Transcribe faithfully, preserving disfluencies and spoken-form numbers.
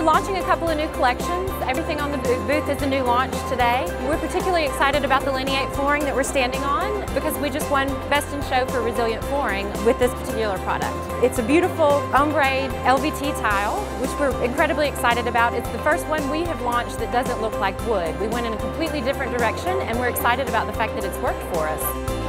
launching a couple of new collections. Everything on the booth is a new launch today. We're particularly excited about the Lineate flooring that we're standing on because we just won Best in Show for Resilient Flooring with this particular product. It's a beautiful ombre L V T tile, which we're incredibly excited about. It's the first one we have launched that doesn't look like wood. We went in a completely different direction and we're excited about the fact that it's worked for us.